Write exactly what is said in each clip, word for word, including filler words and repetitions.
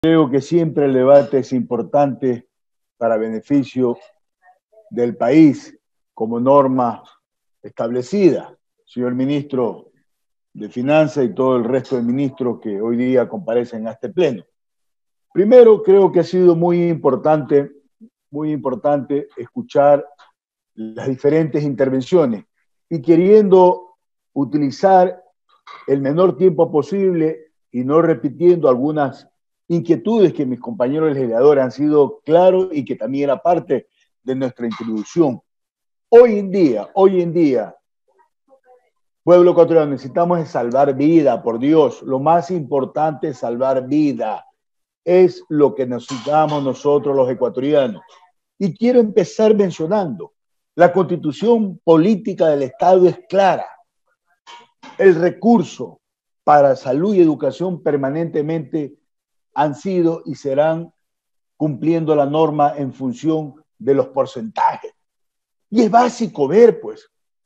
Creo que siempre el debate es importante para beneficio del país como norma establecida. Señor ministro de Finanzas y todo el resto de ministros que hoy día comparecen a este pleno. Primero, creo que ha sido muy importante, muy importante escuchar las diferentes intervenciones y queriendo utilizar el menor tiempo posible y no repitiendo algunas inquietudes que mis compañeros legisladores han sido claros y que también era parte de nuestra introducción. Hoy en día, hoy en día, pueblo ecuatoriano, necesitamos salvar vida, por Dios. Lo más importante es salvar vida. Es lo que necesitamos nosotros los ecuatorianos. Y quiero empezar mencionando, la constitución política del Estado es clara. El recurso para salud y educación permanentemente han sido y serán cumpliendo la norma en función de los porcentajes. Y es básico ver, pues,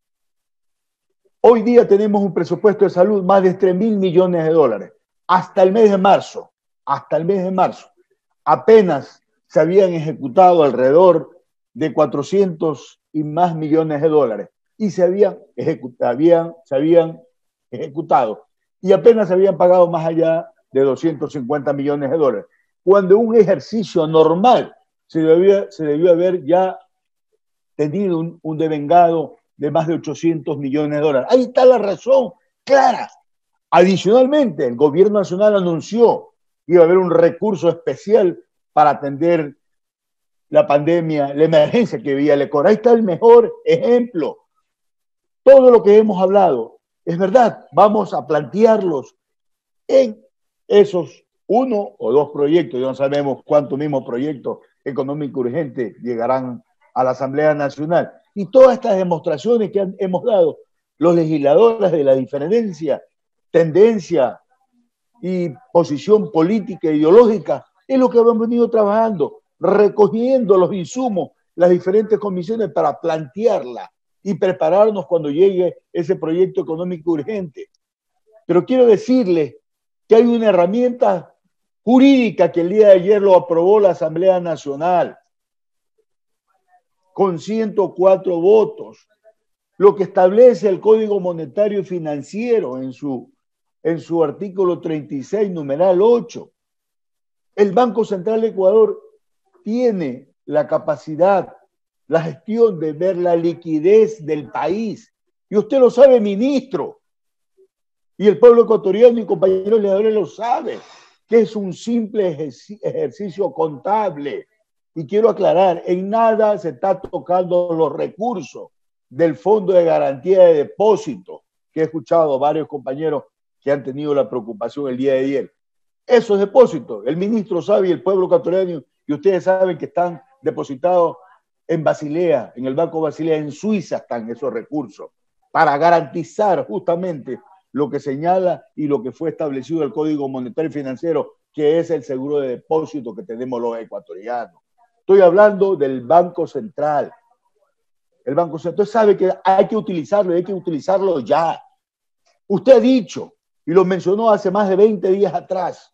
hoy día tenemos un presupuesto de salud más de tres mil millones de dólares. Hasta el mes de marzo, hasta el mes de marzo, apenas se habían ejecutado alrededor de cuatrocientos y más millones de dólares. Y se habían, habían, se habían ejecutado. Y apenas se habían pagado más allá de doscientos cincuenta millones de dólares. Cuando un ejercicio normal se debió, se debió haber ya tenido un, un devengado de más de ochocientos millones de dólares. Ahí está la razón clara. Adicionalmente, el gobierno nacional anunció que iba a haber un recurso especial para atender la pandemia, la emergencia que vivía el Ecuador. Ahí está el mejor ejemplo. Todo lo que hemos hablado, es verdad, vamos a plantearlos en esos uno o dos proyectos. Ya no sabemos cuántos mismos proyectos económicos urgentes llegarán a la Asamblea Nacional. Y todas estas demostraciones que han, hemos dado los legisladores de la diferencia, tendencia y posición política e ideológica es lo que hemos venido trabajando, recogiendo los insumos, las diferentes comisiones para plantearla y prepararnos cuando llegue ese proyecto económico urgente. Pero quiero decirles que hay una herramienta jurídica que el día de ayer lo aprobó la Asamblea Nacional con ciento cuatro votos, lo que establece el Código Monetario y Financiero en su, en su artículo treinta y seis, numeral ocho. El Banco Central de Ecuador tiene la capacidad, la gestión de ver la liquidez del país. Y usted lo sabe, ministro. Y el pueblo ecuatoriano y compañeros legisladores lo saben, que es un simple ejercicio contable. Y quiero aclarar, en nada se está tocando los recursos del Fondo de Garantía de Depósito, que he escuchado a varios compañeros que han tenido la preocupación el día de ayer. Esos depósitos, el ministro sabe y el pueblo ecuatoriano, y ustedes saben que están depositados en Basilea, en el Banco Basilea, en Suiza están esos recursos, para garantizar justamente lo que señala y lo que fue establecido el Código Monetario y Financiero, que es el seguro de depósito que tenemos los ecuatorianos. Estoy hablando del Banco Central. El Banco Central sabe que hay que utilizarlo, hay que utilizarlo ya. Usted ha dicho, y lo mencionó hace más de veinte días atrás,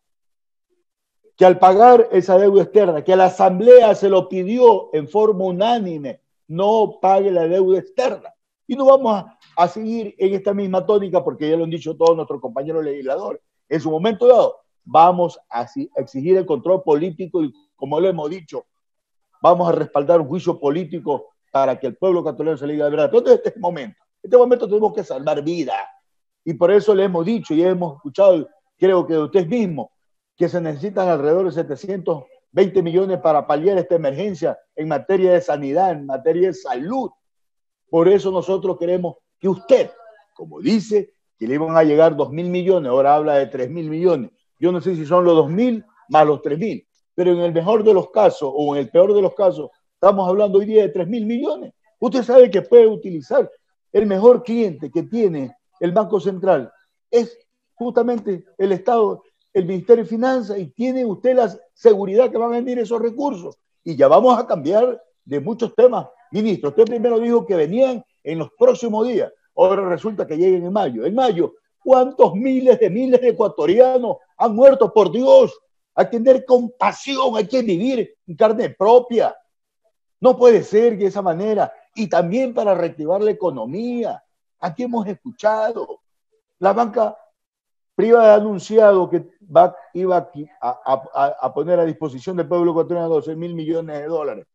que al pagar esa deuda externa, que la Asamblea se lo pidió en forma unánime, no pague la deuda externa. Y no vamos a, a seguir en esta misma tónica porque ya lo han dicho todos nuestros compañeros legisladores. En su momento dado, vamos a exigir el control político y, como lo hemos dicho, vamos a respaldar un juicio político para que el pueblo ecuatoriano se le diga la verdad. Entonces, en este momento, en este momento tenemos que salvar vida. Y por eso le hemos dicho y hemos escuchado, creo que de usted mismo, que se necesitan alrededor de setecientos veinte millones para paliar esta emergencia en materia de sanidad, en materia de salud. Por eso nosotros queremos que usted, como dice, que le iban a llegar dos mil millones, ahora habla de tres mil millones. Yo no sé si son los dos mil más los tres mil, pero en el mejor de los casos o en el peor de los casos, estamos hablando hoy día de tres mil millones. Usted sabe que puede utilizar el mejor cliente que tiene el Banco Central. Es justamente el Estado, el Ministerio de Finanzas, y tiene usted la seguridad que van a venir esos recursos. Y ya vamos a cambiar de muchos temas. Ministro, usted primero dijo que venían en los próximos días. Ahora resulta que lleguen en mayo. En mayo, ¿cuántos miles de miles de ecuatorianos han muerto? Por Dios, hay que tener compasión, hay que vivir en carne propia. No puede ser de esa manera. Y también para reactivar la economía. Aquí hemos escuchado, la banca privada ha anunciado que va, iba a, a, a poner a disposición del pueblo ecuatoriano doce mil millones de dólares.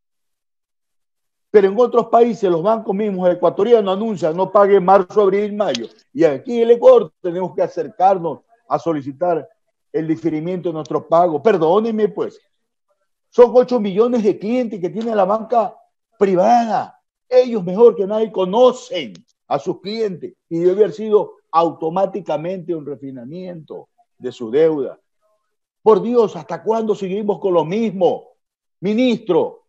Pero en otros países los bancos mismos ecuatorianos anuncian no pague marzo, abril, mayo. Y aquí en el Ecuador tenemos que acercarnos a solicitar el diferimiento de nuestro pago. Perdónenme pues, son ocho millones de clientes que tiene la banca privada. Ellos mejor que nadie conocen a sus clientes y debe haber sido automáticamente un refinamiento de su deuda. Por Dios, ¿hasta cuándo seguimos con lo mismo? Ministro,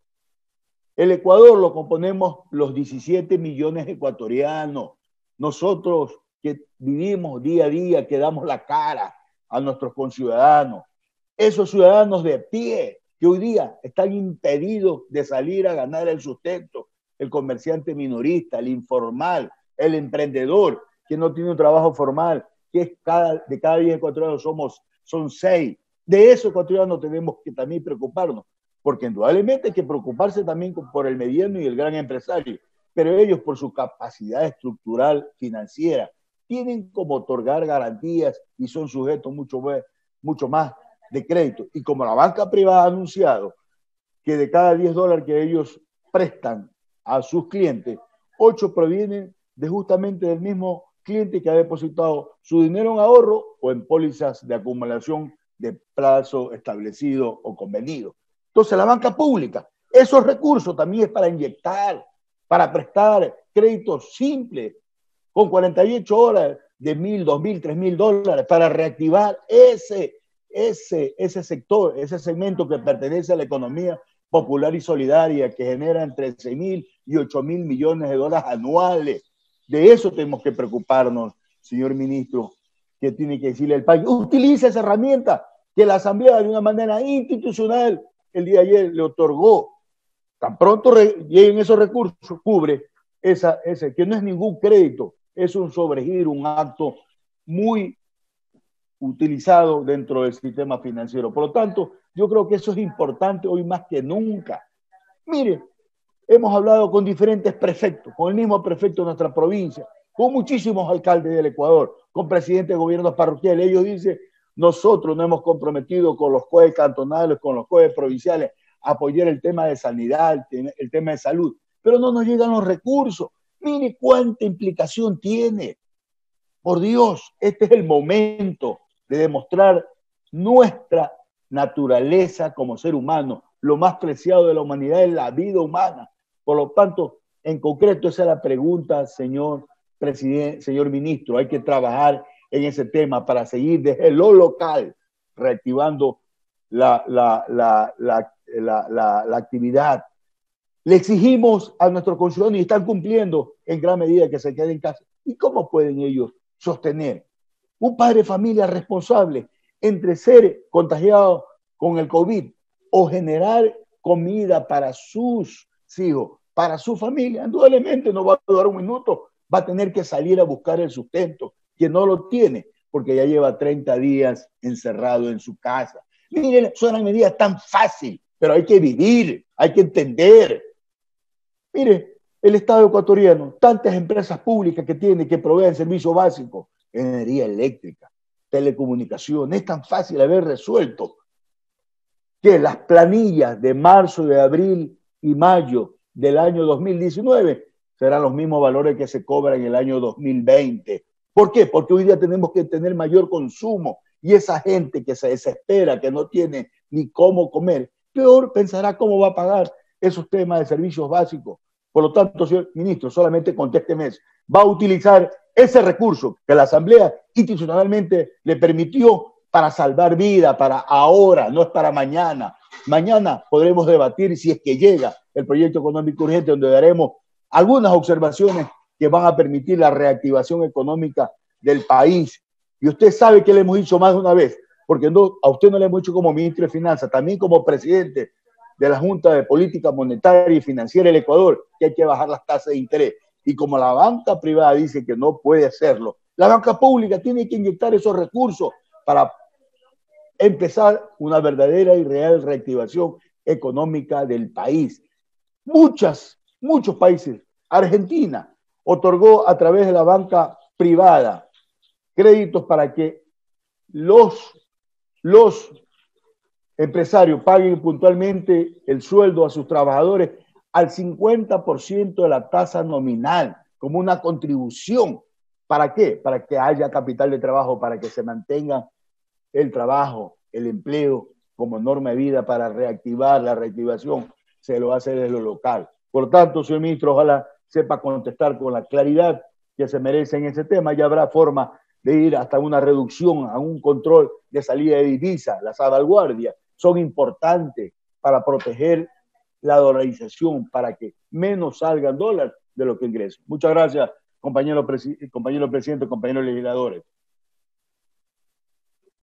el Ecuador lo componemos los diecisiete millones ecuatorianos. Nosotros que vivimos día a día, que damos la cara a nuestros conciudadanos. Esos ciudadanos de pie que hoy día están impedidos de salir a ganar el sustento. El comerciante minorista, el informal, el emprendedor que no tiene un trabajo formal, que es cada, de cada diez ecuatorianos somos, son seis. De eso ecuatorianos tenemos que también preocuparnos, porque indudablemente hay que preocuparse también por el mediano y el gran empresario, pero ellos por su capacidad estructural financiera tienen como otorgar garantías y son sujetos mucho, mucho más de crédito. Y como la banca privada ha anunciado que de cada diez dólares que ellos prestan a sus clientes, ocho provienen de justamente del mismo cliente que ha depositado su dinero en ahorro o en pólizas de acumulación de plazo establecido o convenido. Entonces la banca pública, esos recursos también es para inyectar, para prestar créditos simples, con cuarenta y ocho horas de mil, dos mil, tres mil dólares, para reactivar ese, ese, ese sector, ese segmento que pertenece a la economía popular y solidaria, que genera entre seis mil y ocho mil millones de dólares anuales. De eso tenemos que preocuparnos, señor ministro, que tiene que decirle al país, utilice esa herramienta que la Asamblea de una manera institucional el día de ayer le otorgó. Tan pronto lleguen esos recursos, cubre esa, ese, que no es ningún crédito, es un sobregiro, un acto muy utilizado dentro del sistema financiero. Por lo tanto, yo creo que eso es importante hoy más que nunca. Mire, hemos hablado con diferentes prefectos, con el mismo prefecto de nuestra provincia, con muchísimos alcaldes del Ecuador, con presidentes de gobiernos parroquiales. Ellos dicen, nosotros nos hemos comprometido con los C O E cantonales, con los C O E provinciales, a apoyar el tema de sanidad, el tema de salud, pero no nos llegan los recursos. Mire cuánta implicación tiene. Por Dios, este es el momento de demostrar nuestra naturaleza como ser humano. Lo más preciado de la humanidad es la vida humana. Por lo tanto, en concreto, esa es la pregunta, señor presidente, señor ministro. Hay que trabajar en ese tema para seguir desde lo local, reactivando la, la, la, la, la, la, la actividad. Le exigimos a nuestros conciudadanos y están cumpliendo en gran medida que se queden en casa. ¿Y cómo pueden ellos sostener un padre de familia responsable entre ser contagiado con el COVID o generar comida para sus hijos, para su familia? Indudablemente no va a durar un minuto, va a tener que salir a buscar el sustento, que no lo tiene, porque ya lleva treinta días encerrado en su casa. Miren, suenan medidas tan fáciles, pero hay que vivir, hay que entender. Mire, el Estado ecuatoriano, tantas empresas públicas que tiene, que proveen servicios básicos, energía eléctrica, telecomunicaciones, es tan fácil haber resuelto que las planillas de marzo, de abril y mayo del año dos mil diecinueve serán los mismos valores que se cobran en el año dos mil veinte. ¿Por qué? Porque hoy día tenemos que tener mayor consumo y esa gente que se desespera, que no tiene ni cómo comer, peor pensará cómo va a pagar esos temas de servicios básicos. Por lo tanto, señor ministro, solamente contésteme eso. ¿Va a utilizar ese recurso que la Asamblea institucionalmente le permitió para salvar vida, para ahora, no es para mañana? Mañana podremos debatir, si es que llega el proyecto económico urgente, donde daremos algunas observaciones que van a permitir la reactivación económica del país. Y usted sabe que le hemos dicho más de una vez, porque no, a usted no le hemos dicho como ministro de Finanzas, también como presidente de la Junta de Política Monetaria y Financiera del Ecuador, que hay que bajar las tasas de interés. Y como la banca privada dice que no puede hacerlo, la banca pública tiene que inyectar esos recursos para empezar una verdadera y real reactivación económica del país. Muchas, muchos países, Argentina otorgó a través de la banca privada créditos para que los, los empresarios paguen puntualmente el sueldo a sus trabajadores al cincuenta por ciento de la tasa nominal, como una contribución. ¿Para qué? Para que haya capital de trabajo, para que se mantenga el trabajo, el empleo como norma de vida para reactivar la reactivación. Se lo hace desde lo local. Por tanto, señor ministro, ojalá sepa contestar con la claridad que se merece en ese tema. Ya habrá forma de ir hasta una reducción, a un control de salida de divisas. Las salvaguardias son importantes para proteger la dolarización, para que menos salgan dólares de lo que ingresan. Muchas gracias, compañero, presi compañero presidente, compañeros legisladores.